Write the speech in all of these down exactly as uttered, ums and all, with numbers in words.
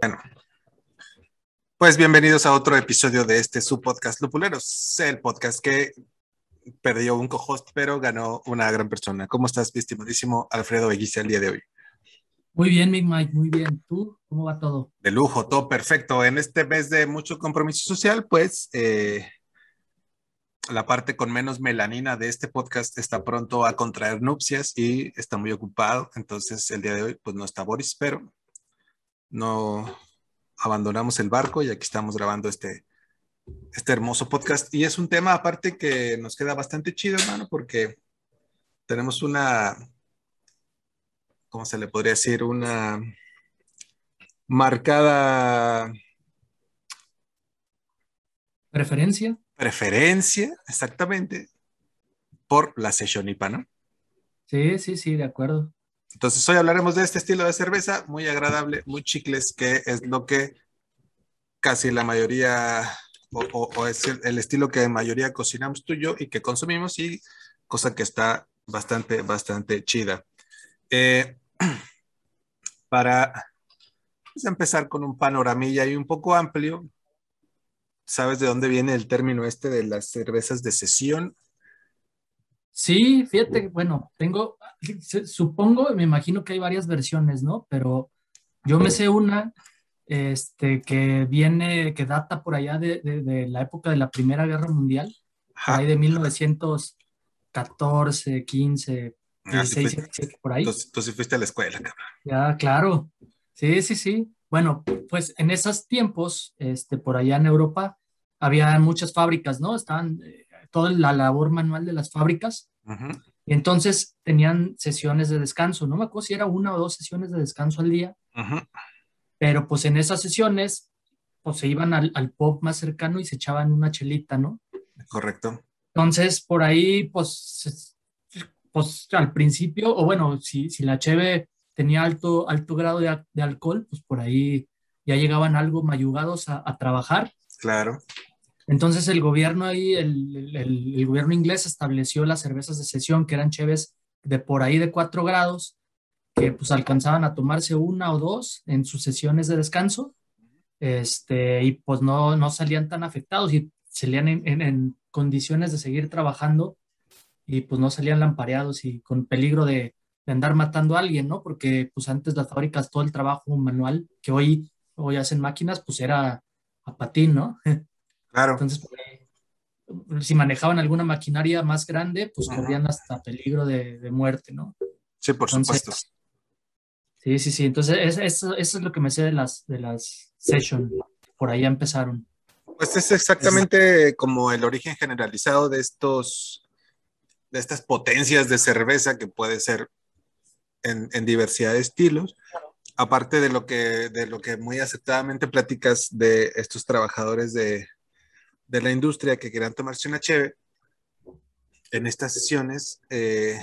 Bueno, pues bienvenidos a otro episodio de este su podcast Lupuleros, el podcast que perdió un co-host, pero ganó una gran persona. ¿Cómo estás, mi estimadísimo Alfredo Bellice, el día de hoy? Muy bien, Big Mike, muy bien. ¿Tú cómo va todo? De lujo, todo perfecto. En este mes de mucho compromiso social, pues eh, la parte con menos melanina de este podcast está pronto a contraer nupcias y está muy ocupado. Entonces, el día de hoy, pues no está Boris, pero no abandonamos el barco y aquí estamos grabando este este hermoso podcast. Y es un tema aparte que nos queda bastante chido, hermano, porque tenemos una, ¿cómo se le podría decir? Una marcada ¿Preferencia? preferencia, exactamente, por la sesión I P A, ¿no? Sí, sí, sí, de acuerdo. Entonces hoy hablaremos de este estilo de cerveza, muy agradable, muy chicles, que es lo que casi la mayoría, o, o, o es el, el estilo que en mayoría cocinamos tú y yo y que consumimos, y cosa que está bastante, bastante chida. Eh, para Vamos a empezar con un panoramilla y un poco amplio. ¿Sabes de dónde viene el término este de las cervezas de sesión? Sí, fíjate, que, bueno, tengo, se- supongo, me imagino que hay varias versiones, ¿no? Pero yo me sé una, este, que viene, que data por allá de, de- de la época de la Primera Guerra Mundial, por ahí Ajá. de mil novecientos catorce, quince, Ah, sí dieciséis, fuiste, diecisiete, por tú, ahí. tú sí fuiste a la escuela, cabrón. Ya, claro. Sí, sí, sí. Bueno, pues en esos tiempos, este, por allá en Europa, había muchas fábricas, ¿no? Estaban eh, toda la labor manual de las fábricas Ujú, y entonces tenían sesiones de descanso. No me acuerdo si era una o dos sesiones de descanso al día, ujú, pero pues en esas sesiones, pues se iban al, al pub más cercano y se echaban una chelita, ¿no? correcto. Entonces, por ahí, pues, pues al principio, o bueno, si, si la cheve tenía alto, alto grado de, a- de alcohol, pues por ahí ya llegaban algo mayugados a, a trabajar. Claro. Entonces el gobierno ahí, el, el- el- el gobierno inglés estableció las cervezas de sesión, que eran cheves de por ahí de cuatro grados, que pues alcanzaban a tomarse una o dos en sus sesiones de descanso, este, y pues no, no salían tan afectados y salían en, en en condiciones de seguir trabajando y pues no salían lampareados y con peligro de, de andar matando a alguien, ¿no? Porque pues antes las fábricas, todo el trabajo manual que hoy, hoy hacen máquinas, pues era a patín, ¿no? Claro. Entonces, por ahí, si manejaban alguna maquinaria más grande, pues Ujú. corrían hasta peligro de, de muerte, ¿no? Sí, por Entonces, supuesto. sí, sí, sí. Entonces, es- eso, eso es lo que me sé de las, de las session. Por ahí ya empezaron. Pues es exactamente como el origen generalizado de estos, de estas potencias de cerveza que puede ser en, en diversidad de estilos. Aparte de lo que, de lo que muy acertadamente platicas de estos trabajadores de, de la industria que quieran tomarse una cheve en estas sesiones, eh,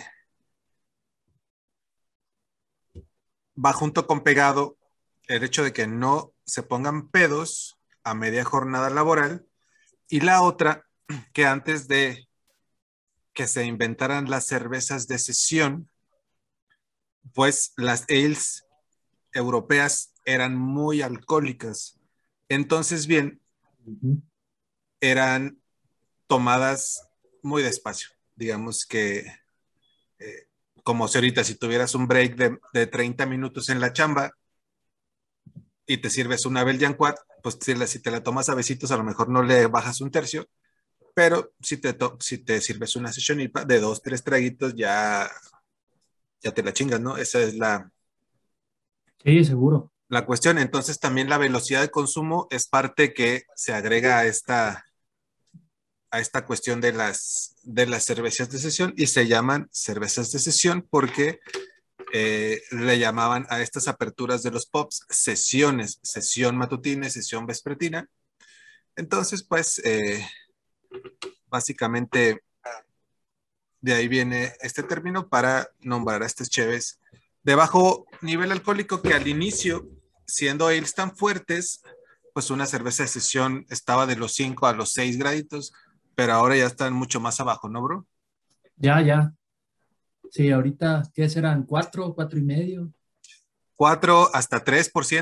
va junto con pegado el hecho de que no se pongan pedos a media jornada laboral, y la otra, que antes de que se inventaran las cervezas de sesión, pues las ales europeas eran muy alcohólicas. Entonces, bien, Ujú. eran tomadas muy despacio. Digamos que eh, como si ahorita si tuvieras un break de, de treinta minutos en la chamba y te sirves una Belgian Quad, pues si, la, si te la tomas a besitos a lo mejor no le bajas un tercio, pero si te, to, si te sirves una sesión I P A de dos, tres traguitos ya, ya te la chingas, ¿no? Esa es la, Sí, seguro. la cuestión. Entonces también la velocidad de consumo es parte que se agrega a esta, a esta cuestión de las, de las cervezas de sesión, y se llaman cervezas de sesión porque eh, le llamaban a estas aperturas de los pubs sesiones, sesión matutina, sesión vespertina. Entonces, pues, eh, básicamente de ahí viene este término para nombrar a estas cheves de bajo nivel alcohólico que al inicio, siendo ales tan fuertes, pues una cerveza de sesión estaba de los cinco a los seis graditos, pero ahora ya están mucho más abajo, ¿no, bro? Ya, ya. Sí, ahorita, ¿qué serán? ¿Cuatro, cuatro y medio? Cuatro hasta tres por ciento.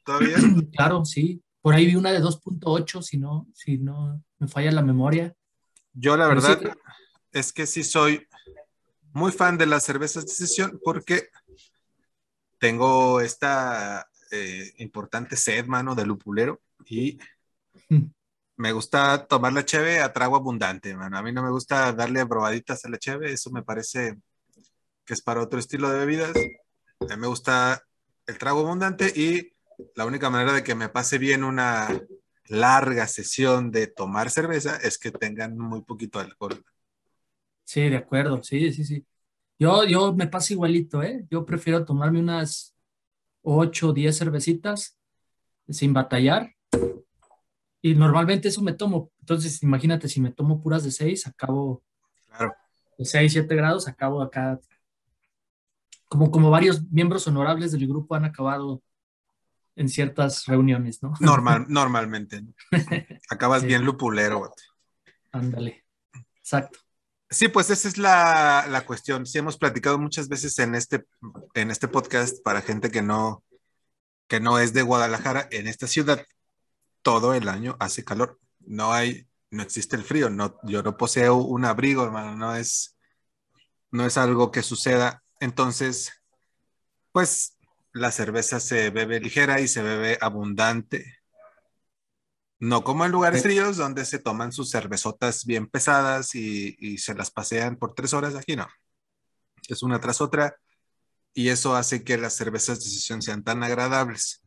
todavía. Claro, sí. Por ahí vi una de dos punto ocho, si no, si no me falla la memoria. Yo la Pero sí, verdad es que sí soy muy fan de las cervezas de sesión porque tengo esta eh, importante sed, mano, de lupulero y me gusta tomar la cheve a trago abundante, mano. A mí no me gusta darle probaditas a la cheve, eso me parece que es para otro estilo de bebidas. A mí me gusta el trago abundante y la única manera de que me pase bien una larga sesión de tomar cerveza es que tengan muy poquito alcohol. sí, de acuerdo, sí, sí, sí. Yo, yo me paso igualito, ¿eh? Yo prefiero tomarme unas ocho o diez cervecitas sin batallar y normalmente eso me tomo. Entonces, imagínate, si me tomo puras de seis, acabo Claro. de seis siete grados, acabo acá, como, como varios miembros honorables del grupo han acabado en ciertas reuniones, ¿no? Normal, normalmente, ¿no? Acabas Sí, bien lupulero, güey. ándale, exacto. Sí, pues esa es la, la cuestión. Sí, hemos platicado muchas veces en este, en este podcast para gente que no, que no es de Guadalajara. En esta ciudad todo el año hace calor. No hay, no existe el frío. No, yo no poseo un abrigo, hermano. No es, no es algo que suceda. Entonces, pues la cerveza se bebe ligera y se bebe abundante. No como en lugares Eh, fríos donde se toman sus cervezotas bien pesadas y, y se las pasean por tres horas. Aquí no. Es una tras otra y eso hace que las cervezas de sesión sean tan agradables.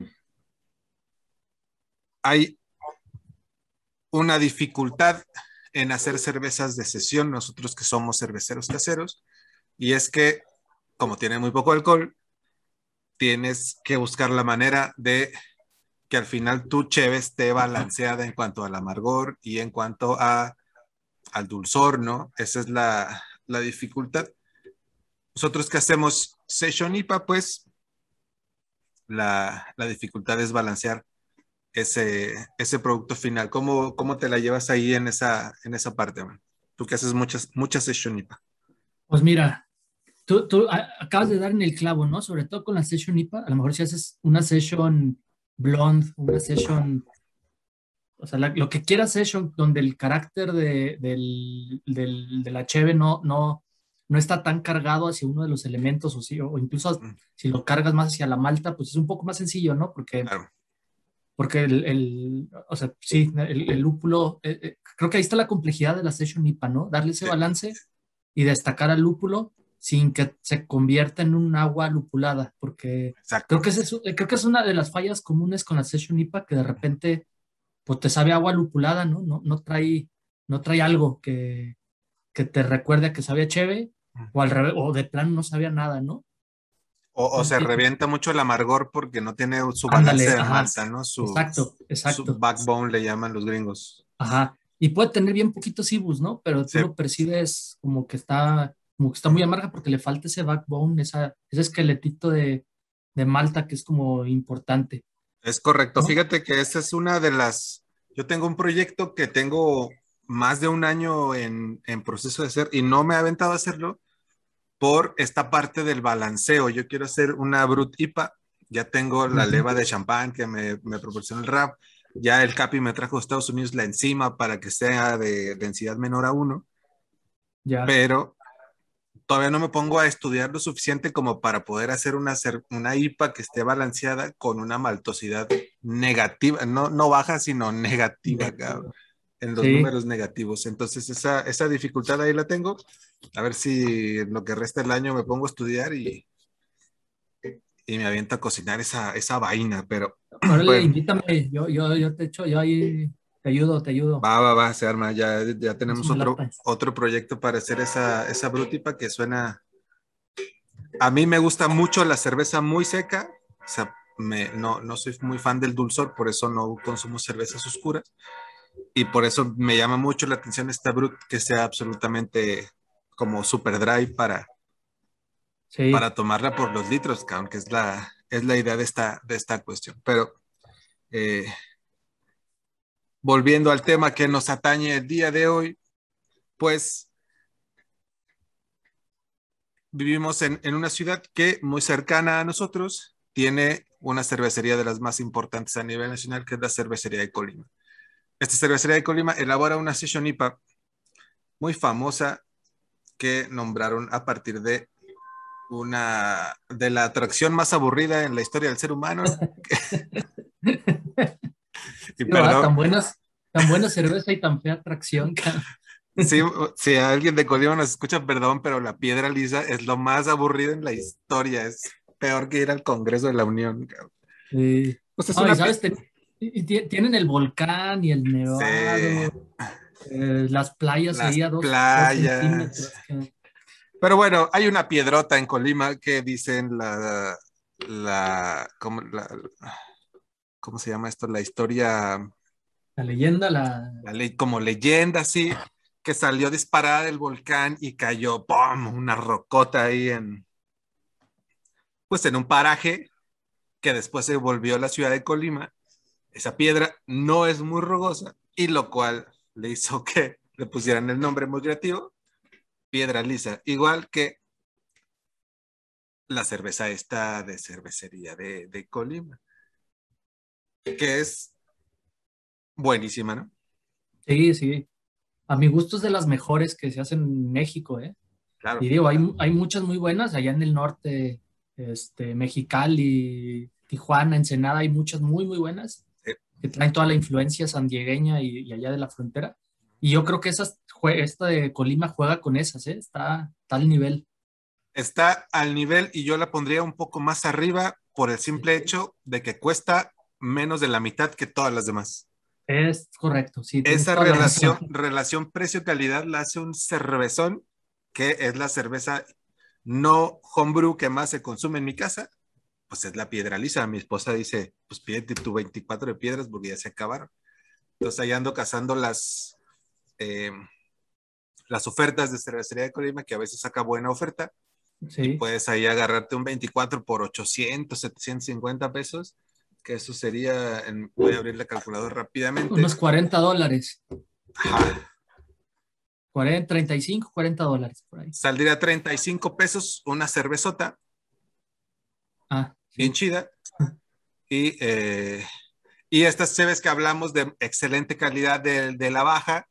Hay una dificultad en hacer cervezas de sesión, nosotros que somos cerveceros caseros, y es que como tiene muy poco alcohol, tienes que buscar la manera de que al final tu cheve esté balanceada en cuanto al amargor y en cuanto a, al dulzor, ¿no? Esa es la, la dificultad. Nosotros que hacemos Session I P A, pues la, la dificultad es balancear ese, ese producto final. ¿Cómo, cómo te la llevas ahí en esa, en esa parte, man? Tú que haces muchas, muchas session I P A. Pues mira, tú, tú a- acabas de dar en el clavo, ¿no? Sobre todo con la session I P A, a lo mejor si haces una session blonde, una session, o sea, la- lo que quieras session, donde el carácter de, del, del, de la cheve no, no, no está tan cargado hacia uno de los elementos, o, sí, o incluso Mm, si lo cargas más hacia la malta, pues es un poco más sencillo, ¿no? Porque, claro. porque el, el- o sea, sí, el, el lúpulo, eh, eh, creo que ahí está la complejidad de la session I P A, ¿no? Darle ese Sí, balance y destacar al lúpulo sin que se convierta en un agua lupulada, porque creo exacto. que, ese es, eh, creo que es una de las fallas comunes con la Session I P A, que de repente pues te sabe agua lupulada, ¿no? No, no trae, no trae algo que, que te recuerde a que sabía cheve, o al revés, o de plano no sabía nada, ¿no? O, o se Entonces, y- revienta mucho el amargor porque no tiene su balance ándale, de ajá, malta, ¿no? Su, exacto, su exacto, backbone le llaman los gringos. ajá. Y puede tener bien poquitos ibus, ¿no? Pero tú Sí. lo percibes como que está, como que está muy amarga porque le falta ese backbone, esa, ese esqueletito de, de malta que es como importante, Es correcto. ¿no? Fíjate que esa es una de las... Yo tengo un proyecto que tengo más de un año en, en proceso de hacer y no me he aventado a hacerlo por esta parte del balanceo. Yo quiero hacer una Brut I P A. Ya tengo la Ujú. leva de champán que me, me proporciona el R A P. Ya el Capi me trajo a Estados Unidos la enzima para que sea de densidad menor a uno, Ya, pero todavía no me pongo a estudiar lo suficiente como para poder hacer una, una I P A que esté balanceada con una maltosidad negativa, no, no baja, sino negativa, cabrón, negativo. en los Sí, números negativos. Entonces, esa, esa dificultad ahí la tengo. A ver si en lo que resta del año me pongo a estudiar y, y me aviento a cocinar esa, esa vaina. Pero órale, bueno, invítame, yo, yo, yo te echo, yo ahí te ayudo, te ayudo. va, va, va, se arma. Ya, ya Eso tenemos me otro, lata. otro proyecto para hacer esa, esa brutipa que suena. A mí me gusta mucho la cerveza muy seca. O sea, me, no, no soy muy fan del dulzor, por eso no consumo cervezas oscuras. Y por eso me llama mucho la atención esta brut que sea absolutamente como super dry para, Sí, para tomarla por los litros, cabrón, que es la, es la idea de esta, de esta cuestión. Pero eh, volviendo al tema que nos atañe el día de hoy, pues vivimos en, en una ciudad que muy cercana a nosotros tiene una cervecería de las más importantes a nivel nacional, que es la Cervecería de Colima. Esta Cervecería de Colima elabora una Session I P A muy famosa que nombraron a partir de una de la atracción más aburrida en la historia del ser humano. Y Sí, va, perdón, tan buenas, tan buena cerveza y tan fea atracción, cara. si, si alguien de Colima nos escucha, perdón, pero la Piedra Lisa es lo más aburrido en la historia. Es peor que ir al Congreso de la Unión. Sí. Pues es No, y una... pi- sabes, Ten- y- y ti- tienen el volcán y el Sí, nevado, eh, las playas las ahí a dos, dos playas. centímetros. que- Pero bueno, hay una piedrota en Colima que dicen la, la, ¿cómo, la, ¿cómo se llama esto? La historia, La leyenda, la... la ley, como leyenda, así, que salió disparada del volcán y cayó, ¡pum! Una rocota ahí en, pues en un paraje que después se volvió la ciudad de Colima. Esa piedra no es muy rugosa y lo cual le hizo que le pusieran el nombre muy creativo, Piedra Lisa, igual que la cerveza esta de cervecería de, de Colima, que es buenísima, ¿no? Sí, sí. A mi gusto es de las mejores que se hacen en México, ¿eh? Claro. Y digo, hay, hay muchas muy buenas allá en el norte, este, Mexicali, Tijuana, Ensenada, hay muchas muy, muy buenas Eh, que traen toda la influencia sandiegueña y, y allá de la frontera. Y yo creo que esas, jue- esta de Colima juega con esas, ¿eh? Está tal nivel. Está al nivel y yo la pondría un poco más arriba por el simple Sí. hecho de que cuesta menos de la mitad que todas las demás. Es correcto, sí, tienes Esa toda la relación, razón. relación precio-calidad la hace un cervezón, que es la cerveza no homebrew que más se consume en mi casa, pues es la Piedra Lisa. Mi esposa dice, pues pídete tu veinticuatro de piedras porque ya se acabaron. Entonces ahí ando cazando las, eh, las ofertas de cervecería de Colima, que a veces saca buena oferta, y Sí, puedes ahí agarrarte un veinticuatro por ochocientos, setecientos cincuenta pesos, que eso sería, en, voy a abrir la calculadora rápidamente. unos cuarenta dólares, Ajá. cuarenta, treinta y cinco, cuarenta dólares por ahí. Saldría treinta y cinco pesos una cervezota, Ah, bien sí. chida, y, eh, y estas cheves que hablamos de excelente calidad de, de la baja,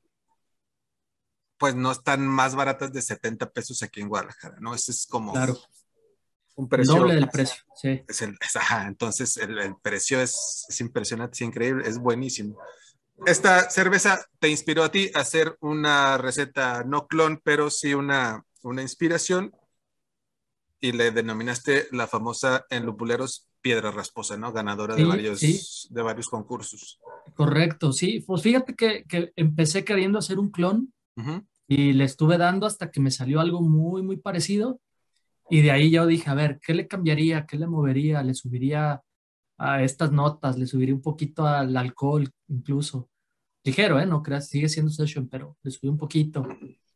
pues no están más baratas de setenta pesos aquí en Guadalajara, ¿no? Ese es como Claro, un el doble precio, del precio, sí. es el, es, ajá, entonces el, el precio es, es, impresionante, es increíble, es buenísimo. Esta cerveza te inspiró a ti a hacer una receta no clon, pero sí una, una inspiración, y le denominaste la famosa en Lupuleros Piedra Rasposa, ¿no? Ganadora de Sí, sí, varios, de varios concursos. correcto, sí. Pues fíjate que, que empecé queriendo hacer un clon Uh -huh. y le estuve dando hasta que me salió algo muy, muy parecido. Y de ahí yo dije, a ver, ¿qué le cambiaría? ¿Qué le movería? ¿Le subiría a estas notas? ¿Le subiría un poquito al alcohol incluso? Ligero, ¿eh? No creas, sigue siendo session, pero le subí un poquito.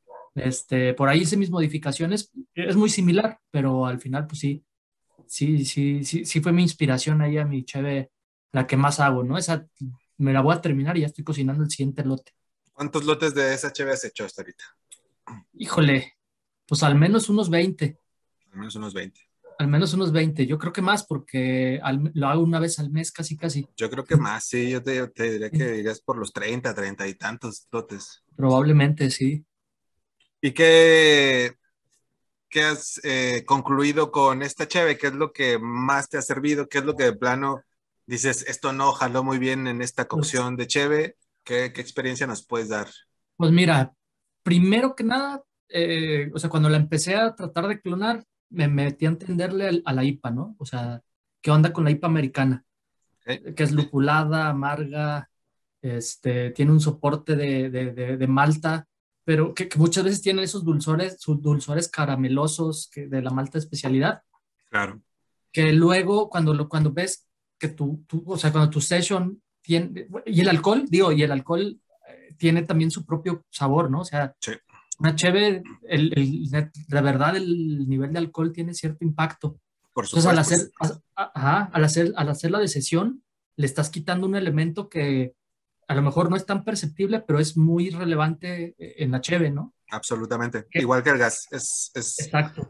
Este, por ahí hice mis modificaciones. Es muy similar, pero al final, pues sí, sí, sí, sí, sí fue mi inspiración ahí a mi cheve, la que más hago, ¿no? Esa me la voy a terminar y ya estoy cocinando el siguiente lote. ¿Cuántos lotes de esa cheve has hecho hasta ahorita? Híjole, pues al menos unos veinte, Al menos unos veinte. al menos unos veinte. Yo creo que más porque al- lo hago una vez al mes casi, casi. Yo creo que más, sí, yo te, te diría que irías por los treinta, treinta y tantos lotes. Probablemente sí. ¿Y qué, qué has eh, concluido con esta cheve? ¿Qué es lo que más te ha servido? ¿Qué es lo que de plano dices, esto no jaló muy bien en esta Pues, cocción de cheve? ¿Qué, qué experiencia nos puedes dar? pues mira, primero que nada, eh, o sea, cuando la empecé a tratar de clonar, me metí a entenderle al- a la I P A, ¿no? O sea, ¿qué onda con la I P A americana? ¿Okay? Que es lupulada, amarga, este, tiene un soporte de, de, de, de malta, pero que, que, muchas veces tiene esos dulzores, sus dulzores caramelosos que, de la malta de especialidad, Claro, que luego cuando, lo, cuando ves que tu, tu, o sea, cuando tu session tiene, y el alcohol, digo, y el alcohol eh, tiene también su propio sabor, ¿no? O sea, sí, una cheve, el, el, de verdad el nivel de alcohol tiene cierto impacto. por Entonces, al supuesto. hacer, ajá, al hacer, al hacerla de sesión, le estás quitando un elemento que a lo mejor no es tan perceptible, pero es muy relevante en la cheve, ¿no? Absolutamente. ¿Qué? Igual que el gas. Es, es, Exacto.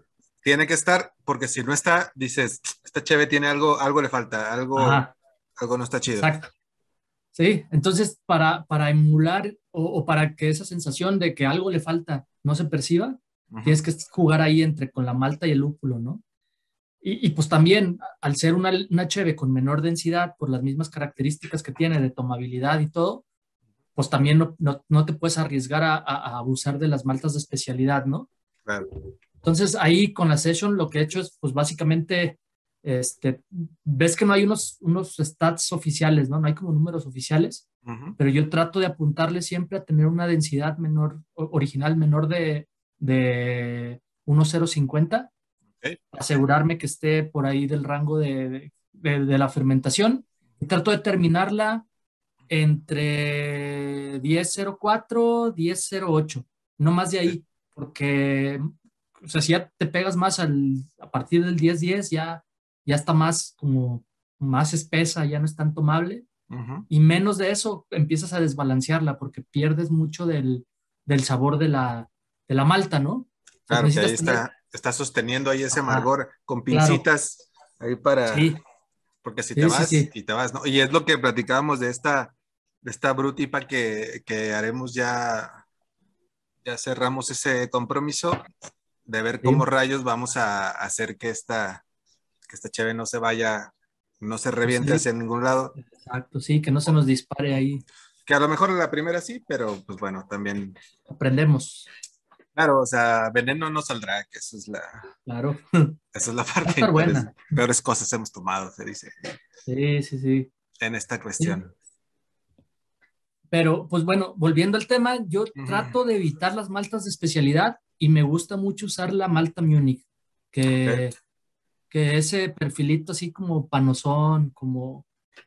tiene que estar, porque si no está, dices, esta cheve tiene algo, algo le falta, algo, Ajá, algo no está chido. exacto. Sí, entonces para, para emular o, o para que esa sensación de que algo le falta no se perciba, Ujú. tienes que jugar ahí entre con la malta y el lúpulo, ¿no? Y, y pues también, al ser una, una cheve con menor densidad, por las mismas características que tiene de tomabilidad y todo, pues también no, no, no te puedes arriesgar a, a- a abusar de las maltas de especialidad, ¿no? Claro. Entonces ahí con la session lo que he hecho es, pues básicamente, este, ves que no hay unos, unos stats oficiales, ¿no? No hay como números oficiales, Ujú. pero yo trato de apuntarle siempre a tener una densidad menor, o- original menor de, de uno coma cero cincuenta, Ok. asegurarme que esté por ahí del rango de, de, de la fermentación y trato de terminarla entre diez coma cero cuatro, diez coma cero ocho, no más de Sí. ahí, porque, o sea, si ya te pegas más al, a partir del diez diez, ya, ya está más como más espesa, ya no es tan tomable, Ujú. y menos de eso empiezas a desbalancearla porque pierdes mucho del, del sabor de la, de la malta, ¿no? O sea, Claro que ahí necesitas tener, está, está sosteniendo ahí ese ajá, amargor con claro, pincitas ahí para, sí, porque si te sí, sí, vas sí, y te vas, ¿no? Y es lo que platicábamos de esta, de esta brutipa que, que haremos ya, ya cerramos ese compromiso de ver sí, cómo rayos vamos a hacer que esta, que esta cheve no se vaya, no se no reviente sé, hacia ningún lado. exacto, sí, que no se nos dispare ahí, Que a lo mejor en la primera sí, pero pues bueno, también, aprendemos, claro, o sea, veneno no saldrá, que eso es la, claro, esa es la va a parte estar buena, interesante. Peores cosas hemos tomado, se dice, sí, sí, sí. en esta Sí. cuestión. Pero, pues bueno, volviendo al tema, yo Ujú. trato de evitar las maltas de especialidad y me gusta mucho usar la malta Munich, Ok. que, que ese perfilito así como panosón, como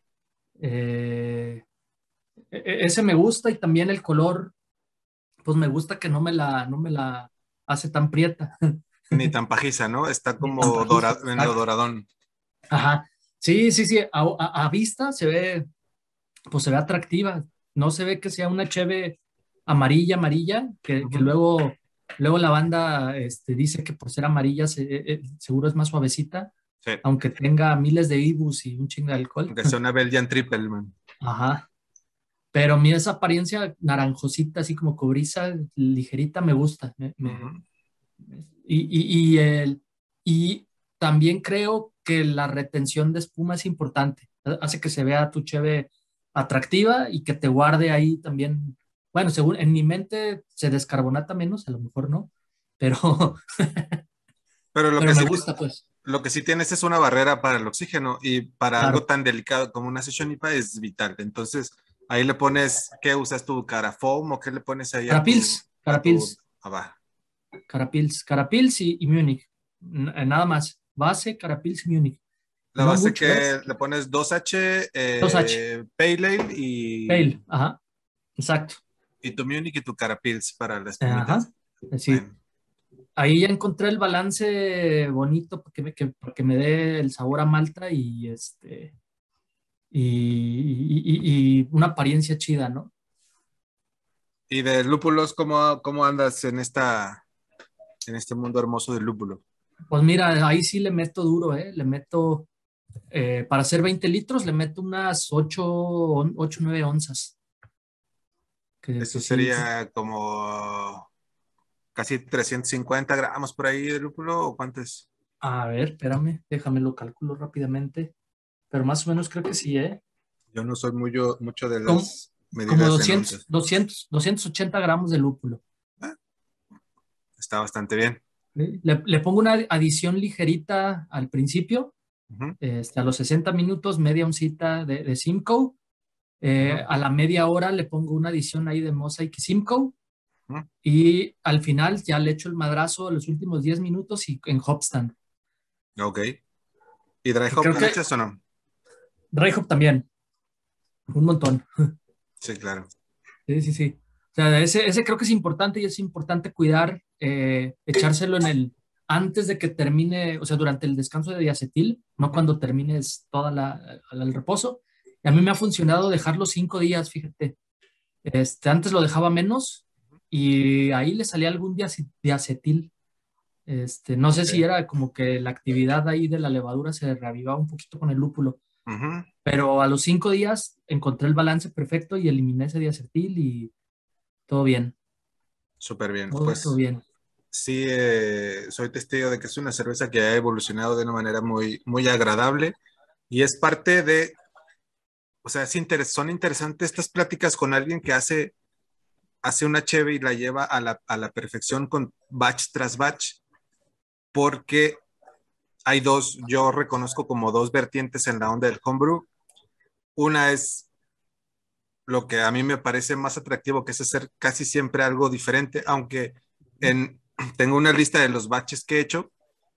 eh, e- e- ese me gusta y también el color, pues me gusta que no me la, no me la hace tan prieta, Ni tan pajiza, ¿no? Está ni tan como pajiza, dorado, en lo exacto. doradón. Ajá. Sí, sí, sí, a, a- a vista se ve, pues se ve atractiva. No se ve que sea una cheve amarilla, amarilla, que, que Ujú. luego, luego la banda este, dice que por ser amarilla se- eh, eh, seguro es más suavecita, Sí. aunque tenga miles de I B Us y un chingo de alcohol. Aunque sea una Belgian Triple, man. Ajá. Pero a mí esa apariencia naranjosita, así como cobriza, ligerita, me gusta. Me- me- Ujú. y, y, y, el, y también creo que la retención de espuma es importante. Hace que se vea tu cheve atractiva y que te guarde ahí también. Bueno, según en mi mente se descarbonata menos, a lo mejor no, pero, Pero lo pero que me sí, gusta, pues. lo que sí tienes es una barrera para el oxígeno y para algo Claro. tan delicado como una sesión I P A es vital. Entonces, ahí le pones, ¿qué usas tu Carafoam o qué le pones ahí a tu, Carapils, a tu, Carapils, ah, va. Carapils, Carapils y, y Múnich. N- Nada más. Base, Carapils y Múnich. La No base mucho, ¿eh? que le pones dos H, Dos H. eh, Pale Ale y, Pale, ajá, exacto. y tu Munich y tu Carapils para las Ajá, pumitas. sí. Bueno, Ahí ya encontré el balance bonito para que me, que- para que me dé el sabor a malta y este y, y- y- y una apariencia chida, ¿no? y de lúpulos, ¿cómo, cómo andas en esta, en este mundo hermoso del lúpulo? Pues mira, ahí sí le meto duro, ¿eh? Le meto, eh, para hacer veinte litros, le meto unas ocho ocho nueve onzas. Que, Eso que sí, sí. sería como casi trescientos cincuenta gramos por ahí de lúpulo, ¿o cuánto es? A ver, espérame, déjame lo calculo rápidamente. Pero más o menos creo que sí, ¿eh? Yo no soy muy, yo- mucho de Como, las como medidas en doscientos onzas. doscientos doscientos ochenta gramos de lúpulo. Ah, está bastante bien. ¿Sí? Le, le pongo una adición ligerita al principio, Ujú, este, a los sesenta minutos, media oncita de, de Simcoe. Eh, ujú, a la media hora le pongo una adición ahí de Mosaic y Simcoe. ujú. Y al final ya le echo el madrazo a los últimos diez minutos y en Hopstand. Ok. ¿Y dry Que hop creo le que echas o no? Dry Hop también, un montón. Sí, claro. Sí, sí, sí. O sea, ese, ese creo que es importante y es importante cuidar, eh, echárselo en el, antes de que termine, o sea, durante el descanso de diacetil, no Ujú. cuando termines toda la, el reposo. Y a mí me ha funcionado dejarlo cinco días, fíjate. Este, antes lo dejaba menos y ahí le salía algún diace- diacetil. Este, no sé si Ok. era como que la actividad ahí de la levadura se reavivaba un poquito con el lúpulo, Ujú. pero a los cinco días encontré el balance perfecto y eliminé ese diacetil y todo bien, Súper bien. todo, todo Pues bien. sí, eh, soy testigo de que es una cerveza que ha evolucionado de una manera muy, muy agradable y es parte de, o sea, es interes- son interesantes estas pláticas con alguien que hace, hace una cheve y la lleva a la, a la perfección con batch tras batch, porque hay dos, yo reconozco como dos vertientes en la onda del homebrew. Una es lo que a mí me parece más atractivo, que es hacer casi siempre algo diferente, aunque en, tengo una lista de los batches que he hecho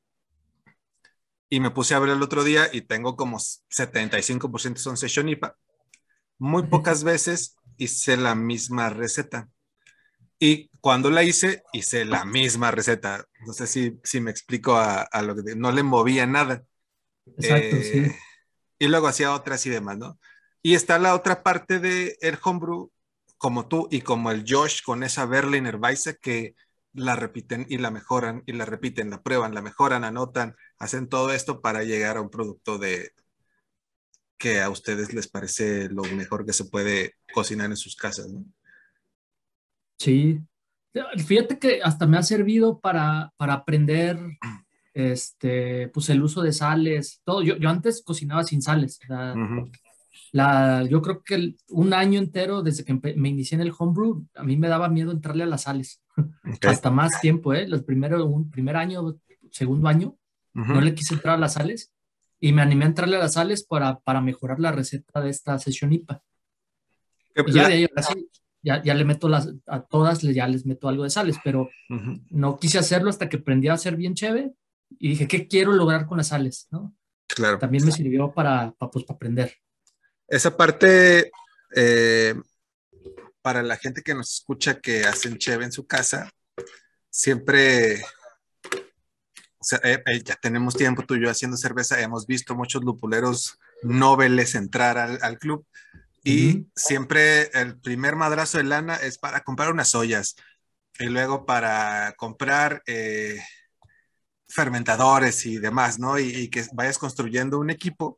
y me puse a ver el otro día y tengo como setenta y cinco por ciento son session I P A. Muy pocas veces hice la misma receta. Y cuando la hice, hice la misma receta. No sé si, si me explico a, a lo que no le movía nada. Exacto, Eh, sí. y luego hacía otras y demás, ¿no? Y está la otra parte de el homebrew, como tú y como el Josh con esa Berliner Weisse que la repiten y la mejoran y la repiten, la prueban, la mejoran, anotan, hacen todo esto para llegar a un producto de que a ustedes les parece lo mejor que se puede cocinar en sus casas, ¿no? Sí. Fíjate que hasta me ha servido para, para aprender este, pues el uso de sales, todo. Yo, yo antes cocinaba sin sales. O sea, Ujú. la, yo creo que el- un año entero desde que empe- me inicié en el homebrew, a mí me daba miedo entrarle a las sales. Ok. Hasta más tiempo, ¿eh? Los primeros, un primer año, segundo año, no Ujú. le quise entrar a las sales y me animé a entrarle a las sales para, para mejorar la receta de esta sesión I P A. Eh, Y ya de La, ahí, ahora sí, ya, ya le meto las, a todas, le- ya les meto algo de sales, pero ujú. no quise hacerlo hasta que aprendí a hacer bien chévere y dije, ¿qué quiero lograr con las sales? ¿No? Claro. También me sirvió para, para, pues, para aprender. Esa parte, eh, para la gente que nos escucha que hacen cheve en su casa, siempre, o sea, eh, eh, ya tenemos tiempo tú y yo haciendo cerveza, hemos visto muchos lupuleros nobles entrar al, al club y Ujú, siempre el primer madrazo de lana es para comprar unas ollas y luego para comprar eh, fermentadores y demás, ¿no? Y, y que vayas construyendo un equipo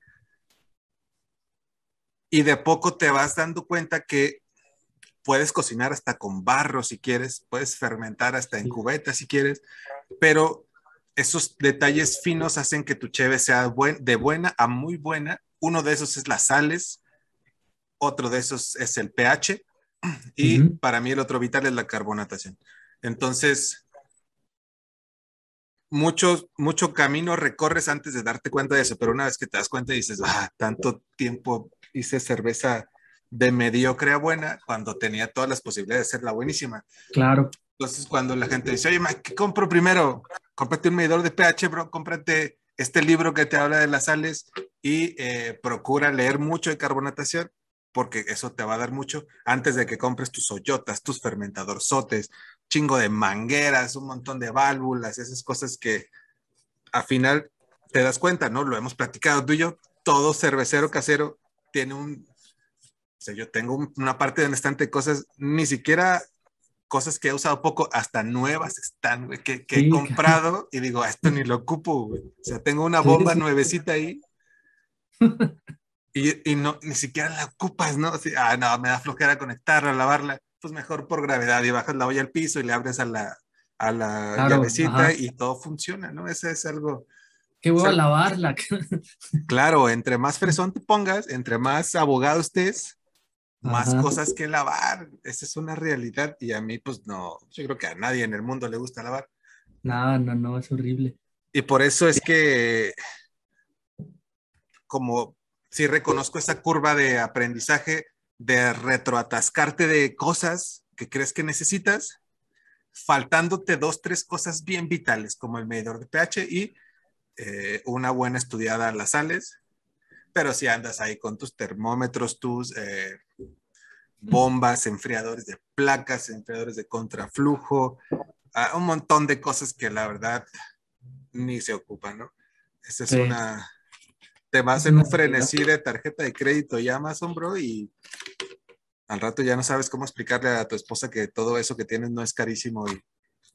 y de poco te vas dando cuenta que puedes cocinar hasta con barro si quieres, puedes fermentar hasta en sí. cubeta si quieres, pero esos detalles finos hacen que tu cheve sea buen, de buena a muy buena. Uno de esos es las sales, otro de esos es el pH y Ujú. para mí el otro vital es la carbonatación. Entonces, mucho, mucho camino recorres antes de darte cuenta de eso, pero una vez que te das cuenta dices, ah, tanto tiempo hice cerveza de mediocre a buena cuando tenía todas las posibilidades de ser la buenísima. Claro. Entonces, cuando la gente dice, oye, Mike, ¿qué compro primero? Cómprate un medidor de pH, bro, cómprate este libro que te habla de las sales y eh, procura leer mucho de carbonatación, porque eso te va a dar mucho antes de que compres tus hoyotas, tus fermentadorzotes, chingo de mangueras, un montón de válvulas, esas cosas que al final te das cuenta, ¿no? Lo hemos platicado tú y yo, todo cervecero casero tiene un, o sea, yo tengo un, una parte de un estante de cosas, ni siquiera cosas que he usado poco, hasta nuevas están, güey, que, que he Sí, comprado y digo, esto ni lo ocupo, güey. O sea, tengo una sí, bomba sí. nuevecita ahí y, y no, ni siquiera la ocupas, ¿no? Así, ah, no, me da flojera conectarla, lavarla. Pues mejor por gravedad y bajas la olla al piso y le abres a la, a la Claro, llavecita ajá. y todo funciona, ¿no? Ese es algo, Qué es voy a algo, lavarla. claro, entre más fresón te pongas, entre más abogado estés, más Ajá. cosas que lavar. Esa es una realidad y a mí, pues no, yo creo que a nadie en el mundo le gusta lavar. No, no, no, es horrible. Y por eso es que, como sí reconozco esa curva de aprendizaje, de retroatascarte de cosas que crees que necesitas, faltándote dos, tres cosas bien vitales, como el medidor de pH y eh, una buena estudiada a las sales. Pero si andas ahí con tus termómetros, tus eh, bombas, enfriadores de placas, enfriadores de contraflujo, uh, un montón de cosas que la verdad ni se ocupan, ¿no? Esa es Sí, una, te vas es en una un realidad. frenesí de tarjeta de crédito y Amazon, bro, y al rato ya no sabes cómo explicarle a tu esposa que todo eso que tienes no es carísimo y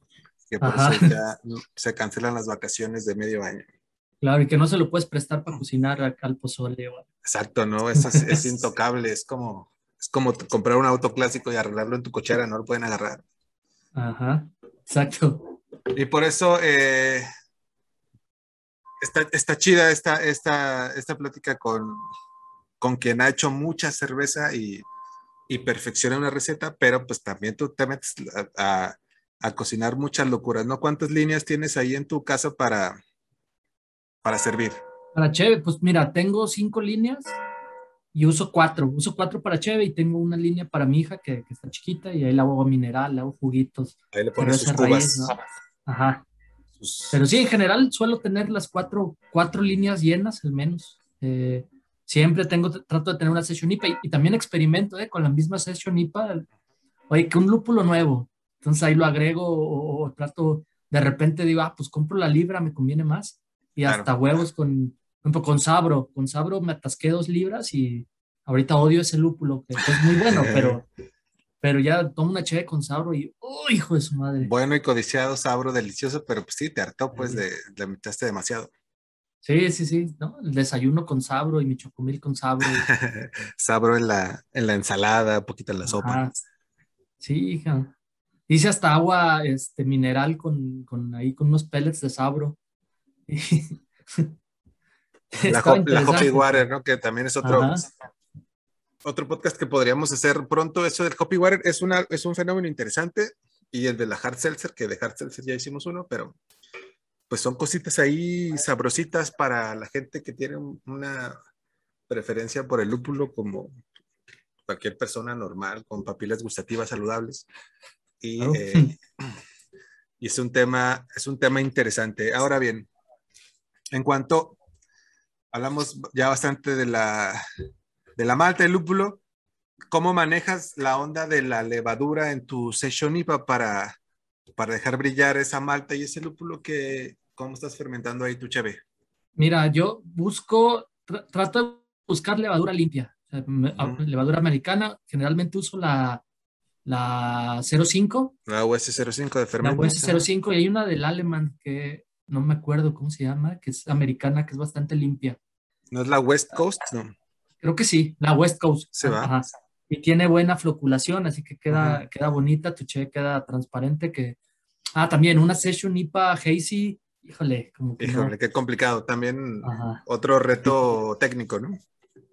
que por Ajá. eso ya se cancelan las vacaciones de medio año. Claro, y que no se lo puedes prestar para cocinar acá al pozole. O- Exacto, ¿no? Eso es, es intocable, es como, es como comprar un auto clásico y arreglarlo en tu cochera, no lo pueden agarrar. Ajá, exacto. Y por eso eh, está, está chida esta, esta, esta plática con, con quien ha hecho mucha cerveza y, y perfecciona una receta, pero pues también tú te metes a, a, a cocinar muchas locuras, ¿no? ¿Cuántas líneas tienes ahí en tu casa para, para servir? Para cheve, pues mira, tengo cinco líneas y uso cuatro. Uso cuatro para cheve y tengo una línea para mi hija que, que está chiquita y ahí le hago agua mineral, le hago juguitos, Ahí le pones sus cerveza raíz, cubas. ¿no? Ajá. Sus... Pero sí, en general suelo tener las cuatro, cuatro líneas llenas al menos. Eh, siempre tengo, trato de tener una session I P A y, y también experimento eh, con la misma session I P A. Oye, que un lúpulo nuevo. Entonces ahí lo agrego o, o trato, de repente digo, ah, pues compro la libra, me conviene más. Y Claro. hasta huevos con, por ejemplo, con sabro. Con sabro me atasqué dos libras y ahorita odio ese lúpulo, que, que es muy bueno, pero, pero ya tomo una cheve con sabro y, ¡oh, hijo de su madre! Bueno y codiciado, sabro, delicioso, pero pues sí, te hartó, pues Sí, de, le metiste demasiado. sí, sí, sí, ¿no? El desayuno con sabro y mi chocomil con sabro. Y, Sabro en la, en la ensalada, poquito en la sopa. ajá, sí, hija. Hice hasta agua este, mineral con, con ahí con unos pellets de sabro. La, Estaba hop- la Hoppy interesante, Water, pero. ¿no? Que también es otro, Ajá. otro podcast que podríamos hacer pronto. Eso del Hoppy Water es, una, es un fenómeno interesante. Y el de la Hard Seltzer, que de Hard Seltzer ya hicimos uno, pero pues son cositas ahí sabrositas para la gente que tiene una preferencia por el lúpulo como cualquier persona normal con papilas gustativas saludables. Y, Claro. eh, y es un tema, es un tema interesante. Ahora bien, en cuanto hablamos ya bastante de la, de la malta, el lúpulo, ¿cómo manejas la onda de la levadura en tu session I P A para, para dejar brillar esa malta y ese lúpulo que, cómo estás fermentando ahí tu cheve? Mira, yo busco, tra- trato de buscar levadura limpia. O sea, me- a- Uh-huh. levadura americana, generalmente uso la, la cero cinco, La U S cero cinco de la fermento. U S cero cinco, y hay una del Alemán que no me acuerdo cómo se llama, que es americana, que es bastante limpia. ¿No es la West Coast? No, Creo que sí, la West Coast. se Ah, va. ajá. Y tiene buena floculación, así que Uh-huh. queda, queda bonita, tu cheve queda transparente. Que... Ah, también una Session I P A Hazy, híjole, como que Híjole, no. qué complicado. También Ajá. otro Sí, reto técnico, ¿no?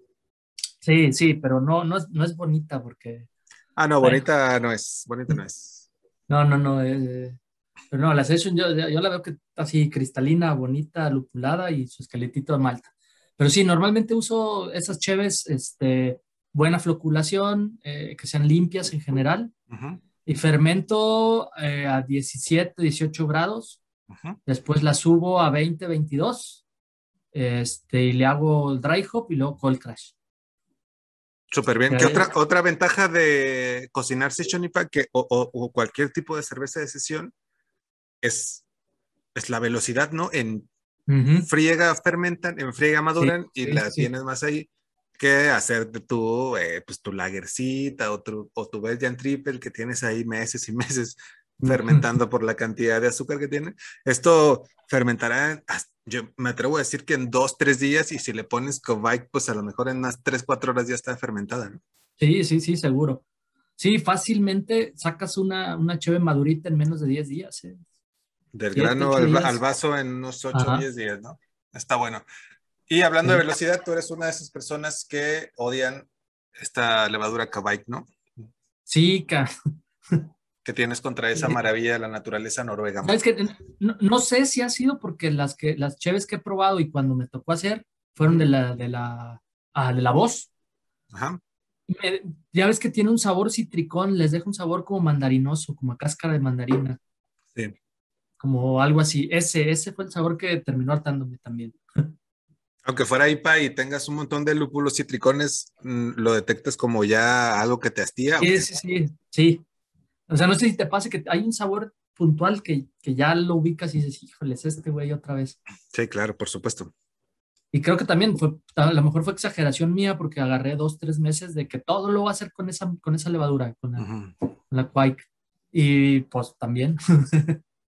sí, sí, pero no, no es, no es bonita porque, Ah, no, bueno, bonita no es, bonita no es. no, no, no. eh, pero no, la Session yo, yo la veo que está así cristalina, bonita, lupulada y su esqueletito de malta. Pero sí, normalmente uso esas cheves, este, buena floculación, eh, que sean limpias en general. Uh-huh, Y fermento eh, a diecisiete, dieciocho grados. uh-huh. Después la subo a veinte, veintidós. Este, y le hago dry hop y luego cold crash. Súper bien. ¿Qué Que, otra, otra ventaja de cocinar session I P A que, o, o, o cualquier tipo de cerveza de sesión es, es la velocidad, ¿no? En uh-huh. friega fermentan, en friega Sí, maduran y sí, la sí. tienes más ahí que hacer tu, eh, pues, tu lagercita o tu, o tu Belgian Triple que tienes ahí meses y meses Uh-huh. fermentando por la cantidad de azúcar que tiene. Esto fermentará, yo me atrevo a decir que en dos, tres días y si le pones Kovac, pues a lo mejor en unas tres, cuatro horas ya está fermentada, ¿no? Sí, sí, sí, seguro. Sí, fácilmente sacas una, una cheve madurita en menos de diez días. ¿eh? Del siete, grano ocho al, al días. vaso en unos ocho o Ajá. diez días, ¿no? Está bueno. Y hablando de Sí, velocidad, tú eres una de esas personas que odian esta levadura Kveik, ¿no? sí, ca- Que tienes contra esa maravilla de la naturaleza noruega. ¿Sabes qué? No, no sé si ha sido porque las que las cheves que he probado y cuando me tocó hacer fueron de la de la ah, de la voz. Ajá. Me- ya ves que tiene un sabor citricón, les deja un sabor como mandarinoso, como a cáscara de mandarina, Sí. como algo así. Ese, ese fue el sabor que terminó hartándome también. Aunque fuera I P A y tengas un montón de lúpulos citricones, mm, ¿lo detectas como ya algo que te hastía o Sí, qué? sí, sí, sí. O sea, no sé si te pasa que hay un sabor puntual que, que ya lo ubicas y dices, híjole, es este güey otra vez. Sí, claro, por supuesto. Y creo que también fue, a lo mejor fue exageración mía porque agarré dos, tres meses de que todo lo voy a hacer con esa, con esa levadura, con la, Ujú. con la Quake. Y pues también.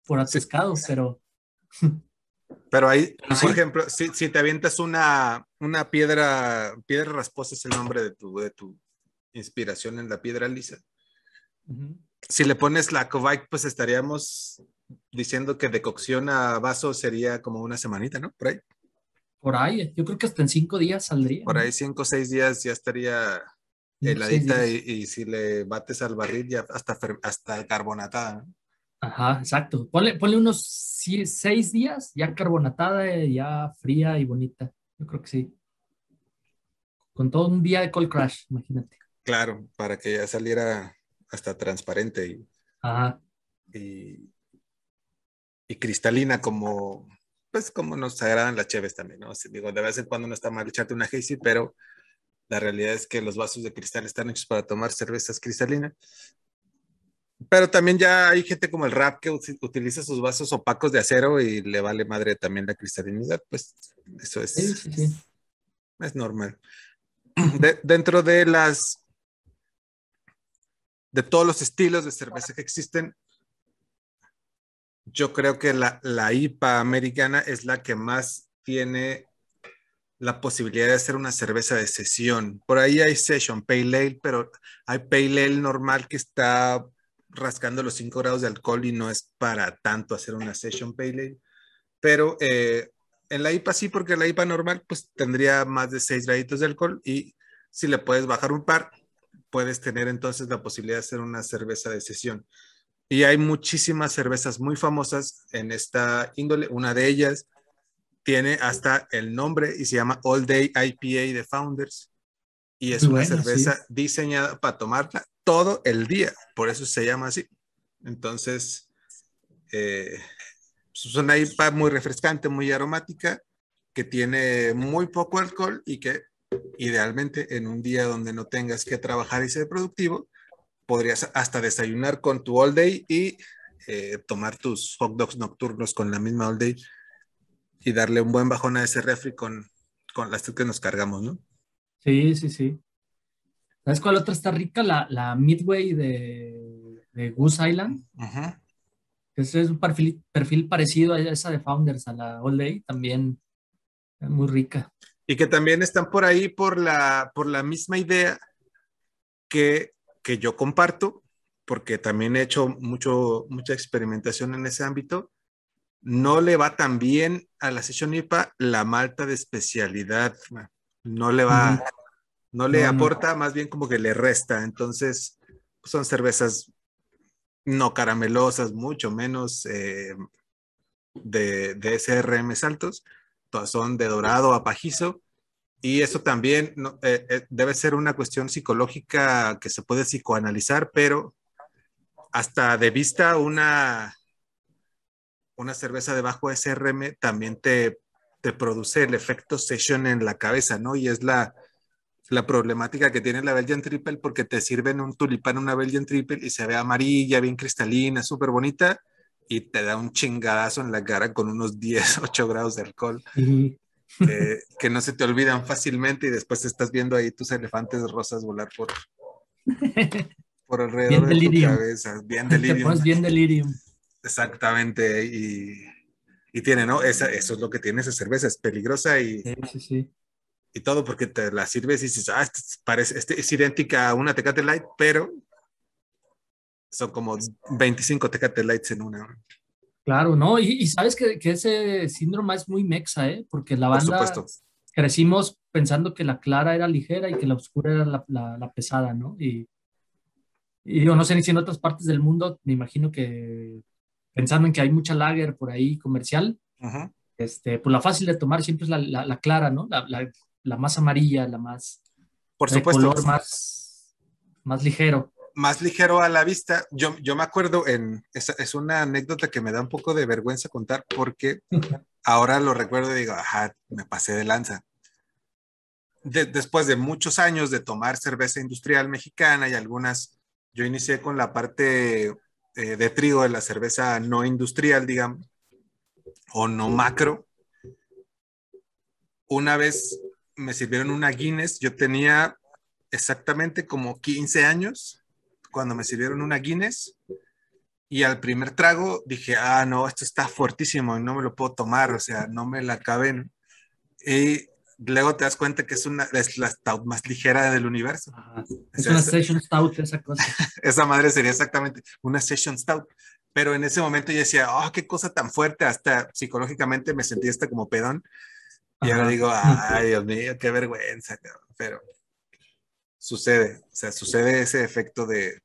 por Sí, atascado, pero, pero ahí, pero por sí. ejemplo, si, si te avientas una, una piedra, piedra rasposa es el nombre de tu, de tu inspiración en la piedra lisa. Ujú. Si le pones la Covite, pues estaríamos diciendo que de cocción a vaso sería como una semanita, ¿no? Por ahí. Por ahí, yo creo que hasta en cinco días saldría, Por ¿no? ahí cinco o seis días ya estaría Cinco, seis heladita y, días. y si le bates al barril ya hasta, hasta carbonatada, ¿no? Ajá, exacto. Ponle, ponle unos sie- seis días, ya carbonatada, eh, ya fría y bonita. Yo creo que sí. Con todo un día de cold crash, imagínate. Claro, para que ya saliera hasta transparente y, Ajá. y, y cristalina como, pues como nos agradan las cheves también, ¿no? Si digo, de vez en cuando no está mal echarte una hazy, pero la realidad es que los vasos de cristal están hechos para tomar cervezas cristalinas. Pero también ya hay gente como el rap que utiliza sus vasos opacos de acero y le vale madre también la cristalinidad, pues eso Sí, es, sí, sí. es normal. De, dentro de las, de todos los estilos de cerveza que existen, yo creo que la, la I P A americana es la que más tiene la posibilidad de hacer una cerveza de sesión. Por ahí hay Session Pale Ale, pero hay Pale Ale normal que está rascando los cinco grados de alcohol y no es para tanto hacer una Session Pale Ale. Pero eh, en la I P A sí, porque la I P A normal pues tendría más de seis graditos de alcohol y si le puedes bajar un par, puedes tener entonces la posibilidad de hacer una cerveza de sesión. Y hay muchísimas cervezas muy famosas en esta índole. Una de ellas tiene hasta el nombre y se llama All Day I P A de Founders. Y es Muy una buena, sí. cerveza diseñada para tomarla todo el día. Por eso se llama así. Entonces, eh, es una I P A muy refrescante, muy aromática, que tiene muy poco alcohol y que idealmente en un día donde no tengas que trabajar y ser productivo, podrías hasta desayunar con tu All Day y eh, tomar tus hot dogs nocturnos con la misma All Day y darle un buen bajón a ese refri con, con las que nos cargamos, ¿no? Sí, sí, sí. ¿Sabes cuál otra está rica? La, la Midway de, de Goose Island. Uh -huh. Ese es un perfil, perfil parecido a esa de Founders, a la All Day, también es muy rica. Y que también están por ahí por la, por la misma idea que, que yo comparto, porque también he hecho mucho, mucha experimentación en ese ámbito. No le va tan bien a la sesión I P A la malta de especialidad. No le Ujú. va, no le No, no. aporta, más bien como que le resta. Entonces, son cervezas no caramelosas, mucho menos eh, de, de S R Ms altos. Todas son de dorado a pajizo. Y eso también no, eh, eh, debe ser una cuestión psicológica que se puede psicoanalizar, pero hasta de vista una, una cerveza de bajo S R M también te, te produce el efecto session en la cabeza, ¿no? Y es la, la problemática que tiene la Belgian Triple porque te sirven un tulipán, una Belgian Triple y se ve amarilla, bien cristalina, súper bonita y te da un chingadazo en la cara con unos diez, ocho grados de alcohol Y que, que no se te olvidan fácilmente y después estás viendo ahí tus elefantes rosas volar por, por bien alrededor de tu delirium. cabeza, bien Te delirium. pones bien delirium. Exactamente, y, y tiene, ¿no? Esa, eso es lo que tiene esa cerveza, es peligrosa y, Sí, sí, sí. y todo porque te la sirves y dices, ah, este parece, este es idéntica a una Tecate Light, pero son como veinticinco Tecate Lights en una. Claro, ¿no? Y, y sabes que, que ese síndrome es muy mexa, ¿eh? Porque la Por banda supuesto. crecimos pensando que la clara era ligera y que la oscura era la, la- la pesada, ¿no? Y, y digo, no sé si en otras partes del mundo, me imagino que pensando en que hay mucha lager por ahí comercial, Uh -huh. este, pues la fácil de tomar siempre es la, la- la clara, ¿no? La, la- la más amarilla, la más Por de supuesto, color más, más ligero. más ligero a la vista. Yo, yo me acuerdo, en, es, es una anécdota que me da un poco de vergüenza contar porque ahora lo recuerdo y digo, ajá, me pasé de lanza. De, después de muchos años de tomar cerveza industrial mexicana y algunas, yo inicié con la parte eh, de trigo de la cerveza no industrial, digamos, o no macro. Una vez me sirvieron una Guinness, yo tenía exactamente como quince años cuando me sirvieron una Guinness Y al primer trago dije, ah, no, esto está fuertísimo y no me lo puedo tomar, o sea, no me la acabé, ¿no? Y luego te das cuenta que es, una, es la stout más ligera del universo. Ajá. O Es sea, una esa, session stout esa cosa. esa madre sería exactamente una session stout. Pero en ese momento yo decía, oh, qué cosa tan fuerte, hasta psicológicamente me sentí hasta como pedón. Y ahora Ajá. digo, ay, Dios mío, qué vergüenza, cabrón. Pero sucede, o sea, sucede ese efecto de,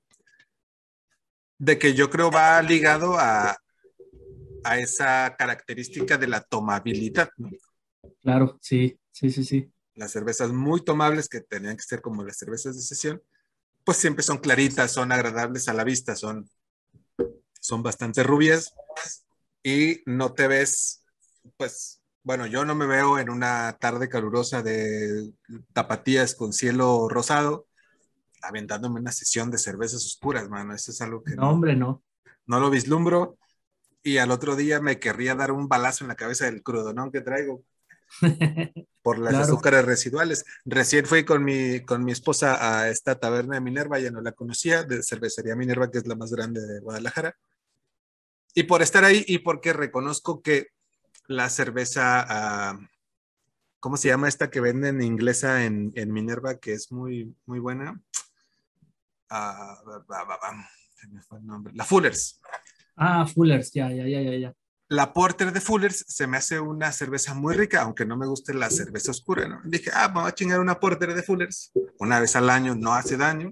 de que yo creo va ligado a, a esa característica de la tomabilidad, ¿no? Claro, sí, sí, sí, sí. Las cervezas muy tomables, que tenían que ser como las cervezas de sesión, pues siempre son claritas, son agradables a la vista, son, son bastante rubias y no te ves, pues, bueno, yo no me veo en una tarde calurosa de tapatías con cielo rosado aventándome una sesión de cervezas oscuras, mano. Eso es algo que No, no, hombre, no. no lo vislumbro. Y al otro día me querría dar un balazo en la cabeza del crudonón que traigo por las Claro. azúcares residuales. Recién fui con mi, con mi esposa a esta taberna de Minerva, ya no la conocía, de cervecería Minerva, que es la más grande de Guadalajara. Y por estar ahí y porque reconozco que la cerveza, uh, ¿cómo se llama esta que venden inglesa en, en Minerva, que es muy, muy buena? Uh, bah, bah, bah. Se me fue el nombre. La Fullers. Ah, Fullers, ya, ya, ya, ya, ya. La Porter de Fullers se me hace una cerveza muy rica, aunque no me guste la cerveza oscura, ¿no? Dije, ah, vamos a chingar una Porter de Fullers. Una vez al año no hace daño.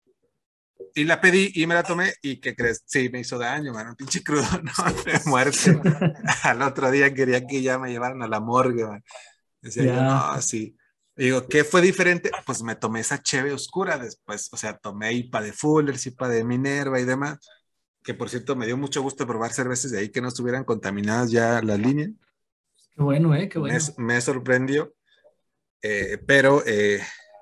Y la pedí y me la tomé. ¿Y qué crees? Sí, me hizo daño, mano. Un pinche crudo, no, de muerte. Al otro día quería que ya me llevaran a la morgue, man. Decía yo, Ya, no, sí. Y digo, ¿qué fue diferente? Pues me tomé esa cheve oscura después. O sea, tomé I P A de Fullers, I P A de Minerva y demás. Que por cierto, me dio mucho gusto probar cervezas de ahí que no estuvieran contaminadas ya la línea. qué bueno, ¿eh? Qué Me, bueno. me sorprendió, eh, pero eh,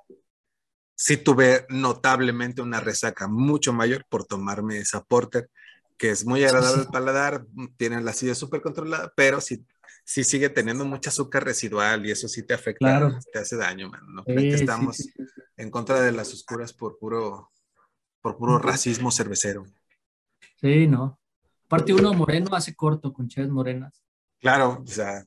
sí tuve notablemente una resaca mucho mayor por tomarme esa porter, que es muy Sí, agradable sí, al paladar, tiene la acidez súper controlada, pero sí, sí sigue teniendo mucha azúcar residual y eso sí te afecta, claro. te hace daño, man. No crean que Sí, sí, sí, estamos sí, sí. en contra de las oscuras por puro, por puro racismo cervecero. Sí, no. Aparte uno moreno hace corto con cheves morenas. Claro, o sea,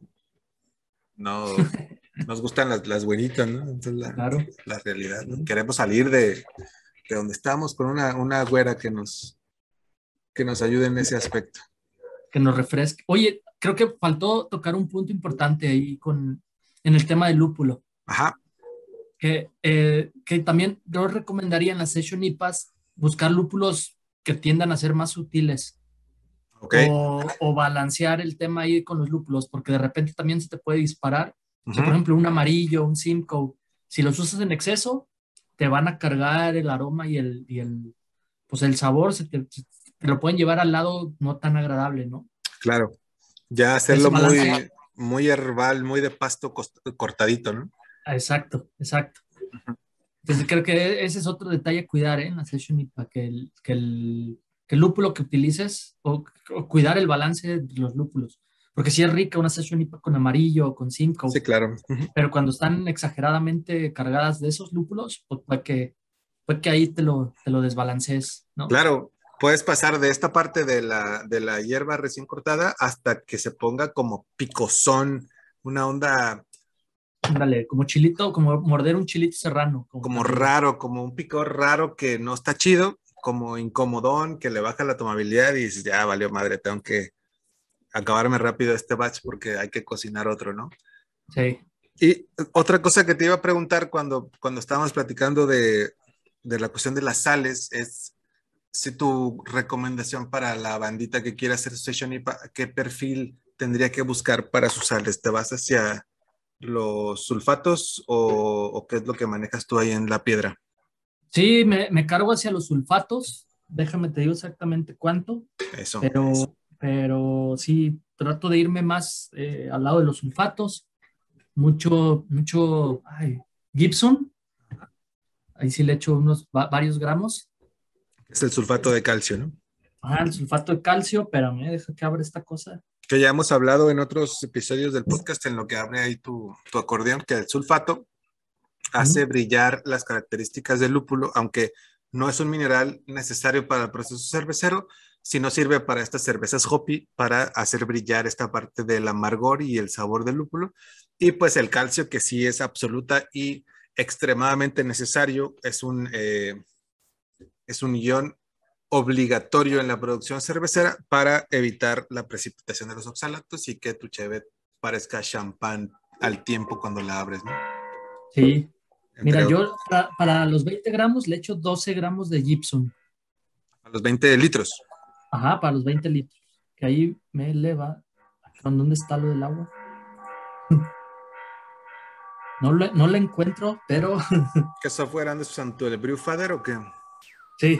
no nos gustan las, las güeritas, ¿no? Entonces la, Claro. la realidad, ¿no? Sí. Queremos salir de, de donde estamos con una, una güera que nos, que nos ayude en ese aspecto. Que nos refresque. Oye, creo que faltó tocar un punto importante ahí con, en el tema del lúpulo, Ajá, que, eh, que también yo recomendaría en las Session I P As buscar lúpulos que tiendan a ser más sutiles ok. o, o balancear el tema ahí con los lúpulos, porque de repente también se te puede disparar. O sea, por Uh-huh. ejemplo, un amarillo, un Simcoe, si los usas en exceso, te van a cargar el aroma y el, y el, pues el sabor, se te, te lo pueden llevar al lado no tan agradable, ¿no? Claro, ya Ese hacerlo balance. muy, muy herbal, muy de pasto cost- cortadito, ¿no? Exacto, exacto. Uh-huh. Entonces creo que ese es otro detalle a cuidar, ¿eh? En la session I P A, que el, que el, que el lúpulo que utilices o, o cuidar el balance de los lúpulos. Porque sí es rica una session I P A con amarillo o con Sí, Simcoe, claro. Uh-huh. pero cuando están exageradamente cargadas de esos lúpulos, pues puede que, puede que ahí te lo, te lo desbalancees, ¿no? Claro, puedes pasar de esta parte de la, de la hierba recién cortada hasta que se ponga como picosón, una onda Ándale, como chilito, como morder un chilito serrano, como como perdido. raro, como un picor raro que no está chido, como incomodón, que le baja la tomabilidad y dices, ya valió madre, tengo que acabarme rápido este batch porque hay que cocinar otro, ¿no? Sí. Y otra cosa que te iba a preguntar cuando, cuando estábamos platicando de, de la cuestión de las sales es si tu recomendación para la bandita que quiera hacer su session I P A, ¿qué perfil tendría que buscar para sus sales? ¿Te vas hacia los sulfatos o, o qué es lo que manejas tú ahí en la piedra? Sí, me, me cargo hacia los sulfatos. Déjame te digo exactamente cuánto. Eso. Pero, pero sí, trato de irme más eh, al lado de los sulfatos, mucho, mucho, ay, Gibson, ahí sí le echo unos va- varios gramos. Es el sulfato de calcio, ¿no? Ah, el sulfato de calcio, pero me deja que abra esta cosa. Que ya hemos hablado en otros episodios del podcast en lo que abre ahí tu, tu acordeón, que el sulfato hace Mm, brillar las características del lúpulo, aunque no es un mineral necesario para el proceso cervecero, sino sirve para estas cervezas hoppy para hacer brillar esta parte del amargor y el sabor del lúpulo. Y pues el calcio, que sí es absoluta y extremadamente necesario, es un, eh, es un ion obligatorio en la producción cervecera para evitar la precipitación de los oxalatos y que tu cheve parezca champán al tiempo cuando la abres, ¿no? Sí. Mira, Entre otros, yo para, para los veinte gramos le echo doce gramos de gypsum. a los veinte litros. Ajá, para los veinte litros. Que ahí me eleva. ¿Dónde está lo del agua? No le, no la encuentro, pero ¿Qué software andas usando? ¿El Brewfather o qué? sí.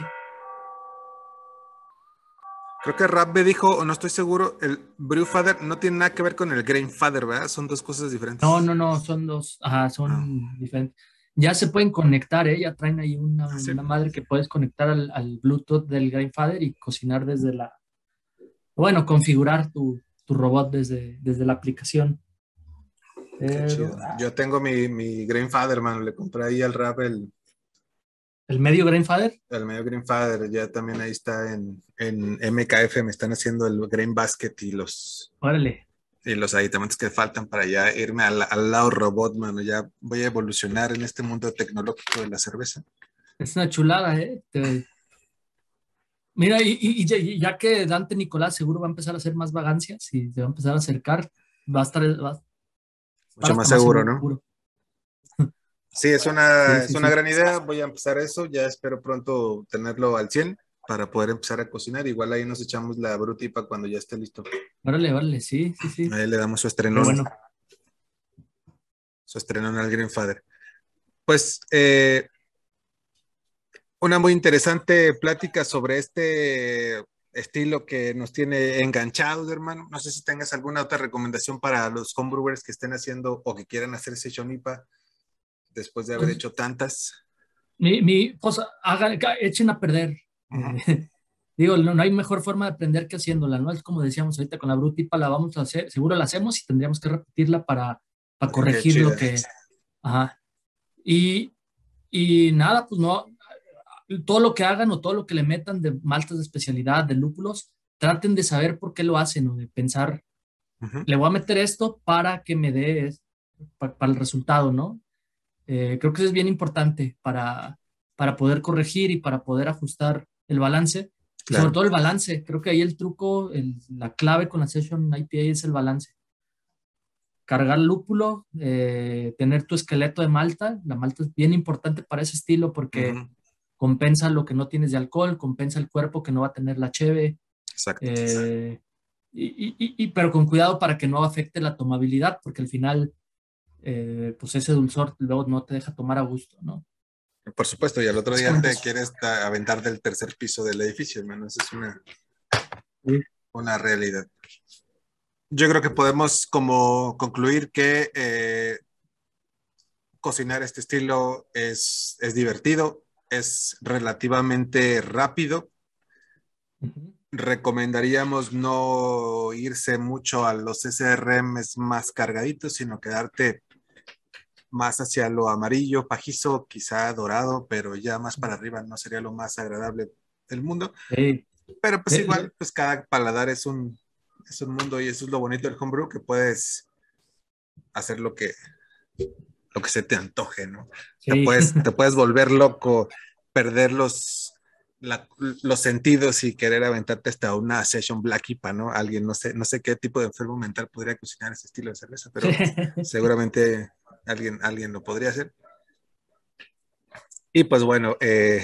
Creo que Rap me dijo, o no estoy seguro, el Brewfather no tiene nada que ver con el Grainfather, ¿verdad? Son dos cosas No, diferentes. no, no, son dos. Ajá, Ah, son diferentes. Ya se pueden conectar, ¿eh? Ya traen ahí una, sí. una madre que puedes conectar al, al Bluetooth del Grandfather y cocinar desde la. Bueno, configurar tu, tu robot desde, desde la aplicación. Qué chido. Pero ah, Yo tengo mi, mi Grainfather, mano. Le compré ahí al Rap el, el medio Grandfather, el medio Grainfather. Ya también ahí está en, en M K F. Me están haciendo el Grain Basket y los, órale, y los aditamentos que faltan para ya irme al, al lado robot, mano. Ya voy a evolucionar en este mundo tecnológico de la cerveza. es una chulada, ¿eh? Te- Mira, y, y- y ya, y ya que Dante Nicolás seguro va a empezar a hacer más vagancias y se va a empezar a acercar, va a estar, va a estar Mucho hasta más más seguro, ¿no? seguro. Sí, es una, Sí, es sí, una sí. gran idea. Voy a empezar eso. Ya espero pronto tenerlo al cien para poder empezar a cocinar. Igual ahí nos echamos la brutipa cuando ya esté listo. Órale, órale, sí, sí, sí. Ahí le damos su Qué estrenón, bueno. su estrenón al Grandfather. Pues eh, una muy interesante plática sobre este estilo que nos tiene enganchados, hermano. No sé si tengas alguna otra recomendación para los homebrewers que estén haciendo o que quieran hacer session I P A después de haber Pues, hecho tantas. mi, mi, pues hagan, ca- echen a perder. Ujú. Eh, digo, no, no hay mejor forma de aprender que haciéndola, ¿no? Es como decíamos ahorita con la brutipa, la vamos a hacer, seguro la hacemos y tendríamos que repetirla para, para Para que quede corregir lo chida. que. Ajá. Y, y nada, pues no, todo lo que hagan o todo lo que le metan de maltas de especialidad, de lúpulos, traten de saber por qué lo hacen o de pensar, Ujú. le voy a meter esto para que me dé, pa- para el resultado, ¿no? Eh, creo que eso es bien importante para, para poder corregir y para poder ajustar el balance. Y sobre Claro, todo el balance. Creo que ahí el truco, el- la clave con la Session I P A es el balance. Cargar lúpulo, eh, tener tu esqueleto de malta. La malta es bien importante para ese estilo porque ujú. compensa lo que no tienes de alcohol, compensa el cuerpo que no va a tener la cheve. Exacto. eh, y, y- y- y- pero con cuidado para que no afecte la tomabilidad, porque al final, eh, pues ese dulzor luego no te deja tomar a gusto, ¿no? Por supuesto, y al otro día Básicamente te eso. quieres ta- aventar del tercer piso del edificio, hermano. Esa es una, Sí. una realidad. Yo creo que podemos como concluir que eh, cocinar este estilo es, es divertido, es relativamente rápido. Ujú. Recomendaríamos no irse mucho a los S R Ms más cargaditos, sino quedarte más hacia lo amarillo, pajizo, quizá dorado, pero ya más para arriba no sería lo más agradable del mundo. Sí. Pero pues Le- le- igual, pues cada paladar es un, es un mundo y eso es lo bonito del homebrew, que puedes hacer lo que, lo que se te antoje, ¿no? Te sí. puedes, te puedes volver loco, perder los, la, los sentidos y querer aventarte hasta una session black I P A, ¿no? Alguien, no sé, no sé qué tipo de enfermo mental podría cocinar ese estilo de cerveza, pero seguramente alguien, alguien lo podría hacer. Y pues bueno, eh,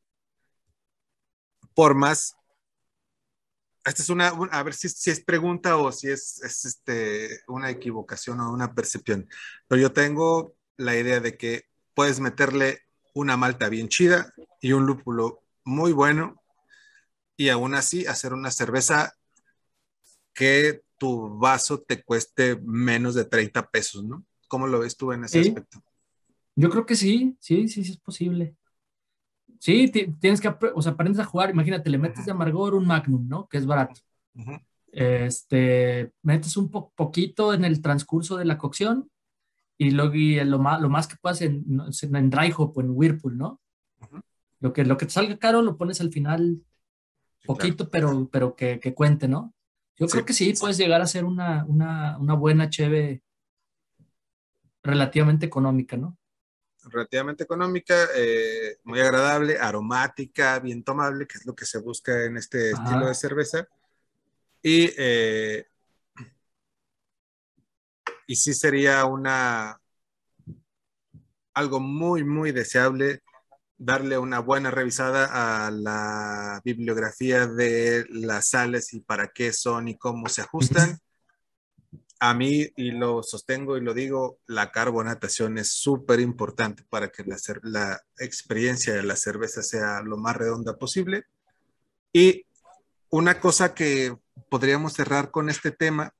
por más, esta es una, a ver si, si es pregunta o si es, es este, una equivocación o una percepción, pero yo tengo la idea de que puedes meterle una malta bien chida y un lúpulo muy bueno y aún así hacer una cerveza que tu vaso te cueste menos de treinta pesos, ¿no? ¿Cómo lo ves tú en ese Sí, aspecto? yo creo que sí, sí, sí, sí es posible. Sí, ti- tienes que, apre- o sea, aprendes a jugar, imagínate, le metes de amargor un Magnum, ¿no? Que es barato. Uh -huh. Este, metes un po- poquito en el transcurso de la cocción y luego y lo más, lo más que puedas en, no, en dry hop o en Whirlpool, ¿no? Uh -huh. Lo que, lo que te salga caro lo pones al final Claro. poquito, pero, pero que, que cuente, ¿no? Yo Sí, creo que sí, puedes llegar a ser una, una, una buena cheve relativamente económica, ¿no? relativamente económica, eh, muy agradable, aromática, bien tomable, que es lo que se busca en este estilo de Ajá. cerveza. Y, eh, y sí sería una, algo muy, muy deseable darle una buena revisada a la bibliografía de las sales y para qué son y cómo se Ujú. ajustan. A mí, y lo sostengo y lo digo, la carbonatación es súper importante para que la, la, experiencia de la cerveza sea lo más redonda posible. Y una cosa que podríamos cerrar con este tema,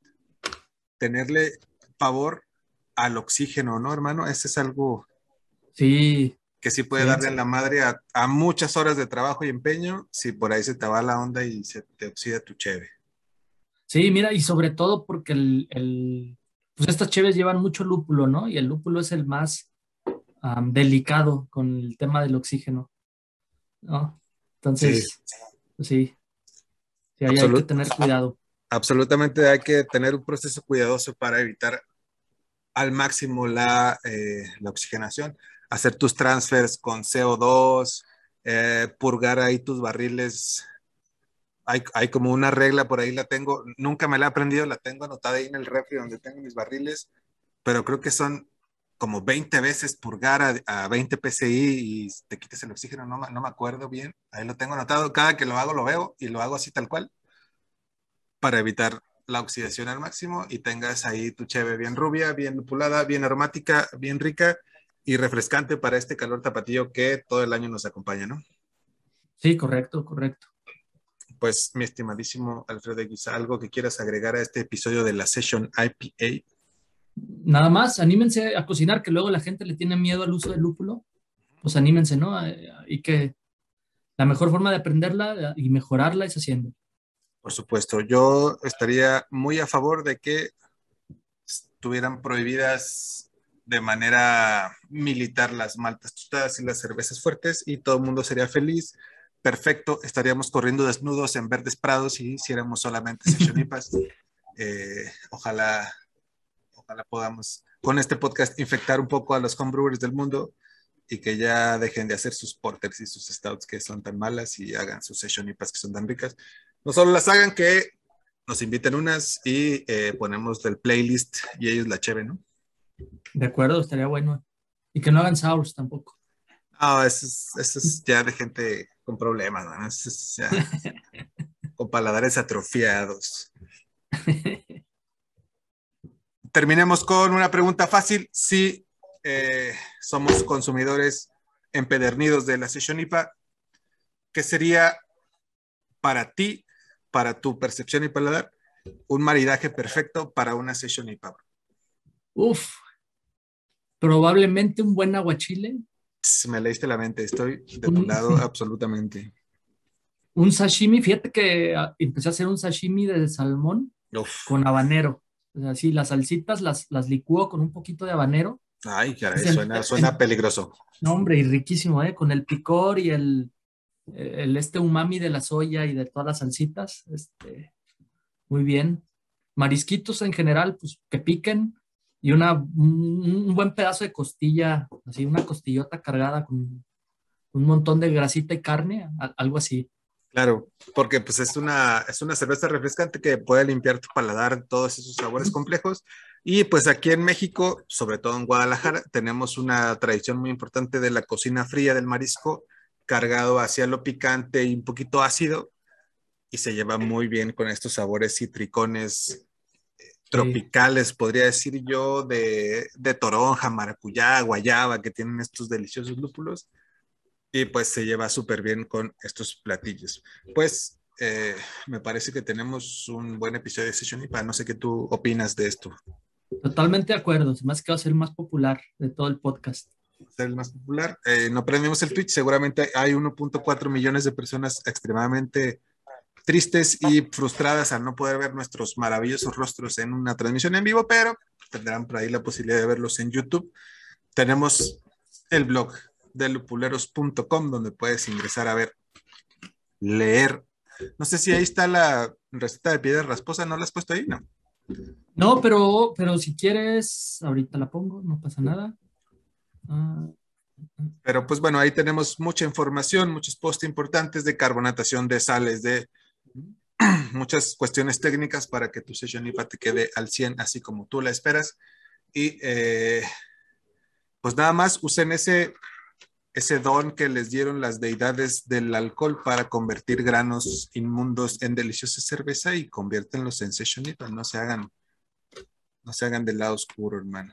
tenerle pavor al oxígeno, ¿no, hermano? Ese es algo Sí, que sí puede sí. darle en la madre a, a, muchas horas de trabajo y empeño si por ahí se te va la onda y se te oxida tu cheve. Sí, mira, y sobre todo porque el, el, pues estas cheves llevan mucho lúpulo, ¿no? Y el lúpulo es el más am, delicado con el tema del oxígeno, ¿no? Sí, Entonces, pues sí, sí, ahí hay que absolut, tener cuidado. absolutamente hay que tener un proceso cuidadoso para evitar al máximo la, eh, la oxigenación, hacer tus transfers con C O dos, eh, purgar ahí tus barriles. Hay, hay, como una regla por ahí, la tengo, nunca me la he aprendido, la tengo anotada ahí en el refri donde tengo mis barriles, pero creo que son como veinte veces purgar a, a veinte P S I y te quites el oxígeno, no, no me acuerdo bien, ahí lo tengo anotado, cada que lo hago lo veo y lo hago así tal cual para evitar la oxidación al máximo y tengas ahí tu cheve bien rubia, bien lupulada, bien aromática, bien rica y refrescante para este calor tapatío que todo el año nos acompaña, ¿no? Sí, correcto, correcto. Pues mi estimadísimo Alfredo, quizá algo que quieras agregar a este episodio de la Session I P A. Nada más, anímense a cocinar, que luego la gente le tiene miedo al uso del lúpulo. Pues anímense, ¿no? Eh, Y que la mejor forma de aprenderla y mejorarla es haciendo. Por supuesto, yo estaría muy a favor de que estuvieran prohibidas de manera militar las maltas tostadas y las cervezas fuertes y todo el mundo sería feliz. Perfecto, estaríamos corriendo desnudos en verdes prados y hiciéramos solamente session I P As. Eh, ojalá, ojalá podamos con este podcast infectar un poco a los homebrewers del mundo y que ya dejen de hacer sus porters y sus stouts que son tan malas y hagan sus session I P As que son tan ricas. No solo las hagan, que nos inviten unas y eh, ponemos del playlist y ellos la cheve, ¿no? De acuerdo, estaría bueno. Y que no hagan sours tampoco. No, eso es, eso es ya de gente con problemas, ¿no? Eso es ya con paladares atrofiados. Terminemos con una pregunta fácil. Si eh, somos consumidores empedernidos de la Session I P A, ¿qué sería para ti, para tu percepción y paladar, un maridaje perfecto para una Session I P A? Uf, probablemente un buen aguachile, Me leíste la mente, estoy de tu un, lado absolutamente. un sashimi. Fíjate que ah, empecé a hacer un sashimi de salmón Uf. con habanero. O sea, sí, las salsitas las, las licúo con un poquito de habanero. Ay, caray, Es en- suena, suena en- peligroso. no, hombre, y riquísimo, ¿eh? Con el picor y el, el este umami de la soya y de todas las salsitas. Este, muy bien. Marisquitos en general, pues que piquen y una, un, un buen pedazo de costilla, así una costillota cargada con un montón de grasita y carne, a- algo así. Claro, porque pues es una, es una cerveza refrescante que puede limpiar tu paladar todos esos sabores complejos. Y pues aquí en México, sobre todo en Guadalajara, tenemos una tradición muy importante de la cocina fría del marisco, cargado hacia lo picante y un poquito ácido, y se lleva muy bien con estos sabores citricones Sí, tropicales, podría decir yo, de, de toronja, maracuyá, guayaba, que tienen estos deliciosos lúpulos y pues se lleva súper bien con estos platillos. Pues eh, me parece que tenemos un buen episodio de Session I P A. No sé qué tú opinas de esto. totalmente de acuerdo. Más que va a ser el más popular de todo el podcast. Ser el más popular. Eh, no prendimos el Twitch. Seguramente hay uno punto cuatro millones de personas extremadamente tristes y frustradas al no poder ver nuestros maravillosos rostros en una transmisión en vivo, pero tendrán por ahí la posibilidad de verlos en YouTube. Tenemos el blog de lupuleros punto com donde puedes ingresar a ver, leer No sé si ahí está la receta de piedra rasposa, ¿no la has puesto ahí? No. No, pero, pero si quieres, ahorita la pongo, no pasa nada. Ah, Pero pues bueno, ahí tenemos mucha información, muchos posts importantes de carbonatación de sales, de muchas cuestiones técnicas para que tu sesión I P A te quede al cien, así como tú la esperas. Y eh, pues nada más usen ese, ese don que les dieron las deidades del alcohol para convertir granos inmundos en deliciosa cerveza y conviértenlos en session I P A. No se hagan, no se hagan del lado oscuro, hermano.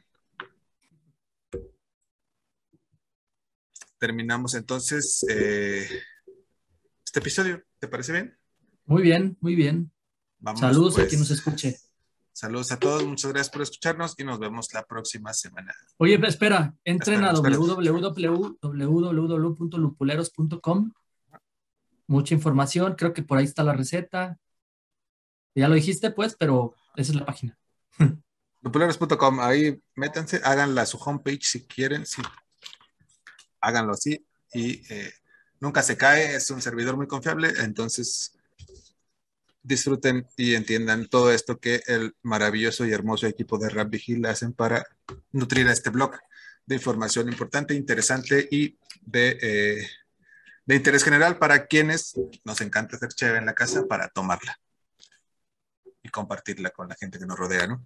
Terminamos entonces eh, este episodio. ¿Te parece bien? muy bien, muy bien. Vámonos Saludos a pues. quien nos escuche. Saludos a todos, muchas gracias por escucharnos y nos vemos la próxima semana. Oye, espera, entren Espera, a espera. w w w punto lupuleros punto com. Mucha información, creo que por ahí está la receta. Ya lo dijiste, pues, pero esa es la página. lupuleros punto com, ahí métanse, háganla su homepage si quieren, sí, háganlo así y eh, nunca se cae, es un servidor muy confiable, entonces disfruten y entiendan todo esto que el maravilloso y hermoso equipo de Rap Vigil hacen para nutrir a este blog de información importante, interesante y de, eh, de interés general para quienes nos encanta hacer chévere en la casa para tomarla y compartirla con la gente que nos rodea, ¿no?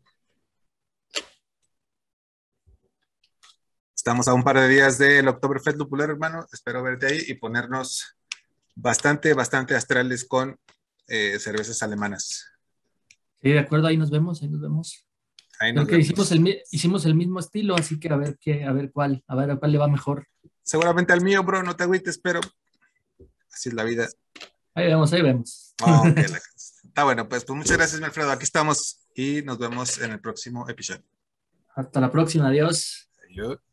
Estamos a un par de días del Oktoberfest Lupulero, hermano. Espero verte ahí y ponernos bastante, bastante astrales con eh, cervezas alemanas. Sí, de acuerdo, ahí nos vemos, ahí nos vemos. Ahí Creo nos que vemos. hicimos el, hicimos el mismo estilo, así que a ver qué, a ver cuál, a ver a cuál le va mejor. Seguramente al mío, bro, no te agüites, pero así es la vida. Ahí vemos, ahí vemos. Oh, okay, la... Está bueno, pues, pues muchas gracias, mi Alfredo. Aquí estamos y nos vemos en el próximo episodio. Hasta la próxima, adiós. Adiós.